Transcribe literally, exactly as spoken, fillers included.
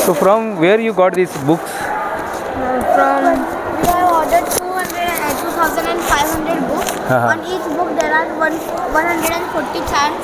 So from where you got these books? Uh, from we have ordered two hundred, uh, two thousand five hundred books. Uh-huh. On each book there are one, one hundred forty charts.